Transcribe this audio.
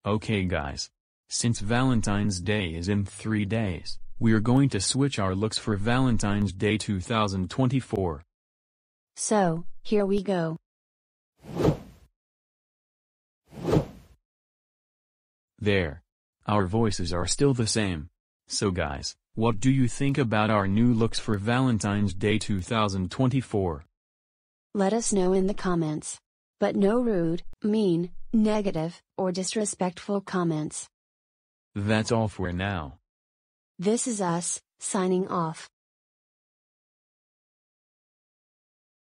Okay guys. Since Valentine's Day is in 3 days, we're going to switch our looks for Valentine's Day 2024. So, here we go. There. Our voices are still the same. So guys, what do you think about our new looks for Valentine's Day 2024? Let us know in the comments. But no rude, mean, negative, or disrespectful comments. That's all for now. This is us, signing off.